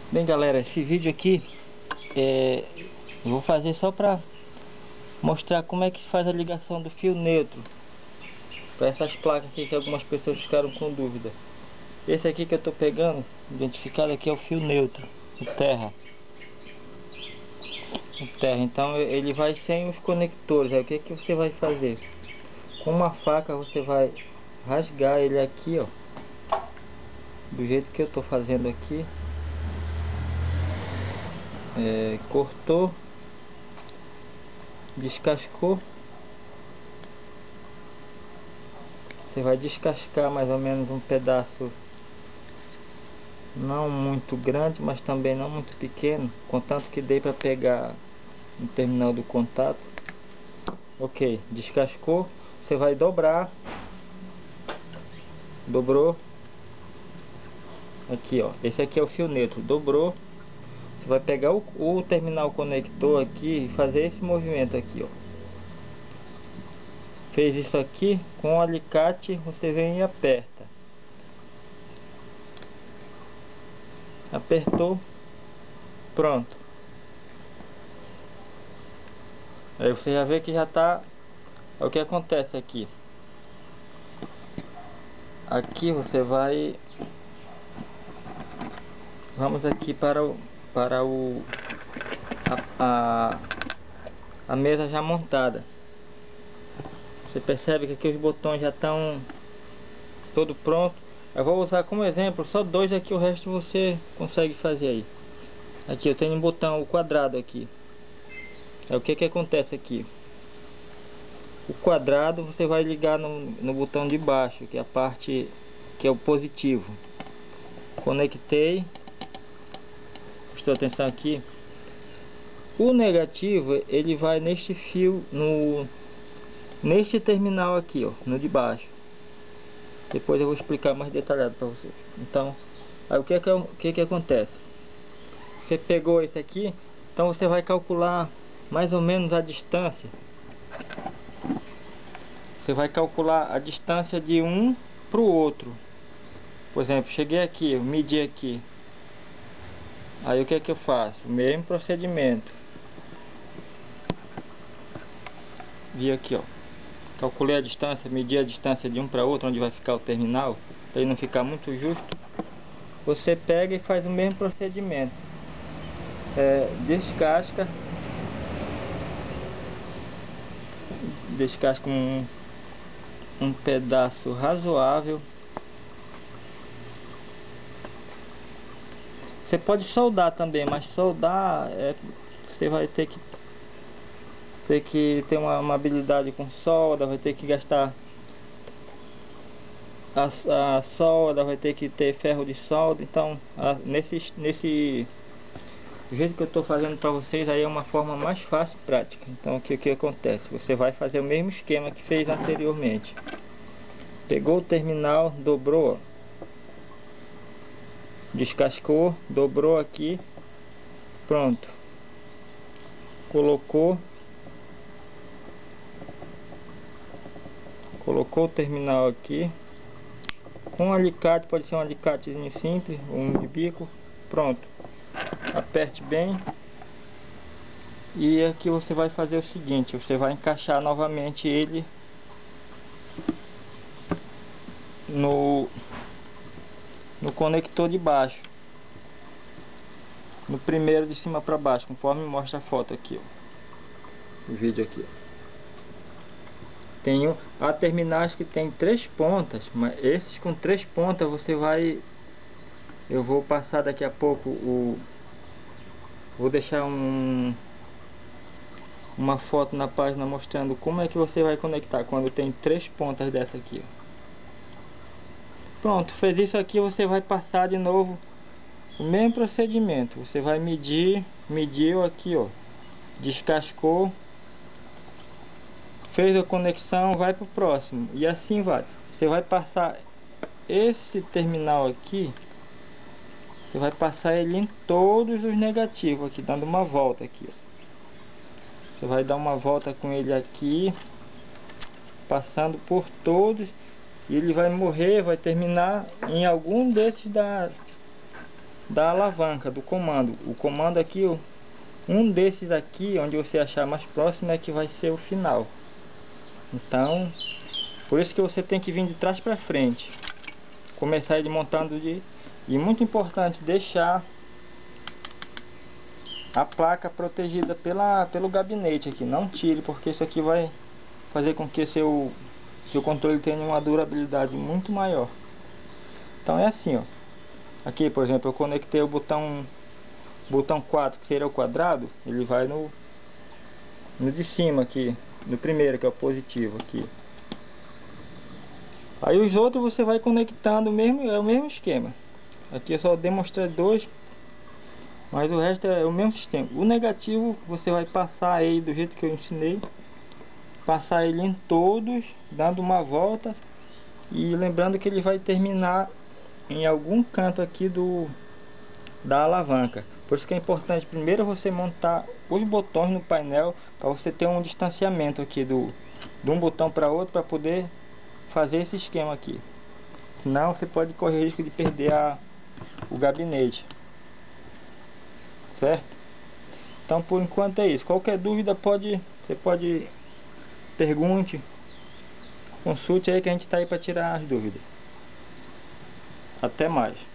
Bem, galera, esse vídeo aqui eu vou fazer só para mostrar como é que faz a ligação do fio neutro para essas placas aqui que algumas pessoas ficaram com dúvida. Esse aqui que eu estou pegando, identificado aqui, é o fio neutro, o terra. Então ele vai sem os conectores. Aí o que você vai fazer? Com uma faca você vai rasgar ele aqui, ó, do jeito que eu estou fazendo aqui. Cortou, descascou. Você vai descascar mais ou menos um pedaço, não muito grande, mas também não muito pequeno, contanto que dê para pegar no terminal do contato. Ok, descascou, você vai dobrar, dobrou, aqui ó, esse aqui é o fio neutro, dobrou, você vai pegar o terminal conector aqui e fazer esse movimento aqui ó. Fez isso aqui, com o alicate você vem e aperta. Apertou, pronto. Aí você já vê que já tá. O que acontece aqui? Aqui você vai. Vamos aqui para a mesa já montada. Você percebe que aqui os botões já estão todo pronto. Eu vou usar como exemplo só dois aqui, o resto você consegue fazer aí. Aqui eu tenho um botão, o quadrado aqui. É o que acontece aqui? O quadrado você vai ligar no botão de baixo, que é a parte que é o positivo. Conectei. Prestou atenção aqui. O negativo ele vai neste fio, neste terminal aqui, ó, no de baixo. Depois eu vou explicar mais detalhado para vocês. Então, aí o que acontece? Você pegou esse aqui, então você vai calcular mais ou menos a distância. Você vai calcular a distância de um para o outro. Por exemplo, cheguei aqui, eu medi aqui. Aí o que eu faço? O mesmo procedimento. Vi aqui, ó. Calculei a distância, medi a distância de um para outro, onde vai ficar o terminal, para ele não ficar muito justo. Você pega e faz o mesmo procedimento. Descasca um pedaço razoável. Você pode soldar também, mas soldar você vai ter que ter uma habilidade com solda, vai ter que gastar a solda, vai ter que ter ferro de solda. Então nesse jeito que eu estou fazendo para vocês aí é uma forma mais fácil e prática. Então o que acontece? Você vai fazer o mesmo esquema que fez anteriormente. Pegou o terminal, dobrou, descascou, dobrou aqui, pronto. Colocou o terminal aqui com um alicate, pode ser um alicatezinho simples, um de bico, pronto. Aperte bem. E aqui você vai fazer o seguinte, você vai encaixar novamente ele no conector de baixo, no primeiro de cima para baixo, conforme mostra a foto aqui, ó. O vídeo aqui, ó. Tenho a terminais que tem 3 pontas, mas esses com 3 pontas você vai, eu vou passar daqui a pouco vou deixar uma foto na página mostrando como é que você vai conectar quando tem 3 pontas dessa aqui, ó. Pronto, fez isso aqui, você vai passar de novo o mesmo procedimento. Você vai mediu aqui, ó, descascou, fez a conexão, vai para o próximo e assim vai. Você vai passar esse terminal aqui, você vai passar ele em todos os negativos aqui, dando uma volta aqui, ó. Você vai dar uma volta com ele aqui, passando por todos, e ele vai morrer, vai terminar em algum desses da alavanca, do comando. O comando aqui, um desses aqui, onde você achar mais próximo, é que vai ser o final. Então, por isso que você tem que vir de trás para frente. Começar ele montando de... E muito importante deixar a placa protegida pelo gabinete aqui. Não tire, porque isso aqui vai fazer com que seu controle tenha uma durabilidade muito maior. Então é assim, ó. Aqui, por exemplo, eu conectei o botão 4, que seria o quadrado. Ele vai no de cima aqui, no primeiro, que é o positivo aqui. Aí os outros você vai conectando mesmo, é o mesmo esquema. Aqui eu só demonstrei dois, mas o resto é o mesmo sistema. O negativo você vai passar aí do jeito que eu ensinei, passar ele em todos, dando uma volta, e lembrando que ele vai terminar em algum canto aqui da alavanca. Por isso que é importante primeiro você montar os botões no painel, para você ter um distanciamento aqui de um botão para outro, para poder fazer esse esquema aqui. Senão você pode correr risco de perder o gabinete, certo? Então por enquanto é isso. Qualquer dúvida você pode pergunte, consulte aí, que a gente está aí para tirar as dúvidas. Até mais.